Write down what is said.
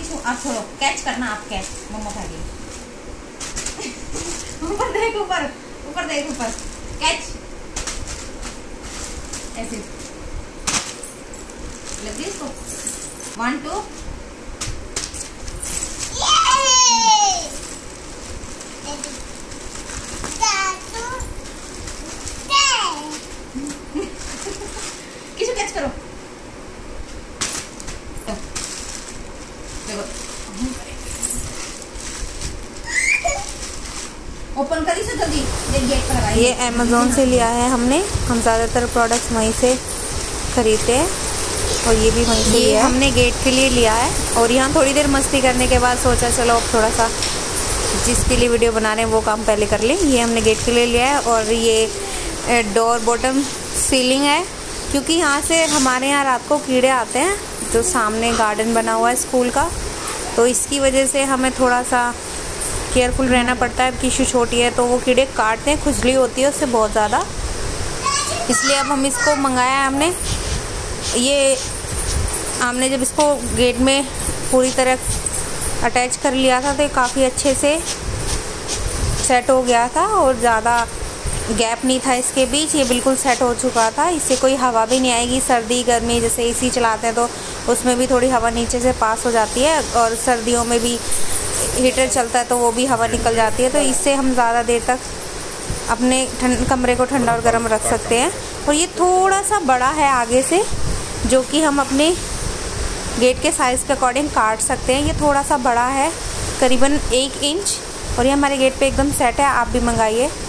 आप छोड़ो, कैच करना आप, कैच मम्मा उठा के ऊपर देख, ऊपर ऊपर देख, ऊपर कैच ऐसे लग गई इसको। 1 2 किसको कैच करो, देखो ओपन करी से जल्दी, गेट पर लगाइए। ये अमेज़ोन से लिया है हमने, हम ज़्यादातर प्रोडक्ट्स वहीं से खरीदते हैं और ये भी वहीं से लिया है। हमने गेट के लिए लिया है और यहाँ थोड़ी देर मस्ती करने के बाद सोचा चलो अब थोड़ा सा जिसके लिए वीडियो बना रहे हैं वो काम पहले कर लें। ये हमने गेट के लिए लिया है और ये डोर बॉटम सीलिंग है, क्योंकि यहाँ से हमारे यहाँ रात को कीड़े आते हैं, जो सामने गार्डन बना हुआ है स्कूल का, तो इसकी वजह से हमें थोड़ा सा केयरफुल रहना पड़ता है। किशु छोटी है तो वो कीड़े काटते हैं, खुजली होती है उससे बहुत ज़्यादा, इसलिए अब हम इसको मंगाया है हमने। ये हमने जब इसको गेट में पूरी तरह अटैच कर लिया था तो ये काफ़ी अच्छे से सेट हो गया था और ज़्यादा गैप नहीं था इसके बीच, ये बिल्कुल सेट हो चुका था। इससे कोई हवा भी नहीं आएगी, सर्दी गर्मी जैसे एसी चलाते हैं तो उसमें भी थोड़ी हवा नीचे से पास हो जाती है और सर्दियों में भी हीटर चलता है तो वो भी हवा निकल जाती है, तो इससे हम ज़्यादा देर तक अपने कमरे को ठंडा और गर्म रख सकते हैं। और ये थोड़ा सा बड़ा है आगे से, जो कि हम अपने गेट के साइज़ के अकॉर्डिंग काट सकते हैं। ये थोड़ा सा बड़ा है, करीबन 1 इंच, और ये हमारे गेट पे एकदम सेट है। आप भी मंगाइए।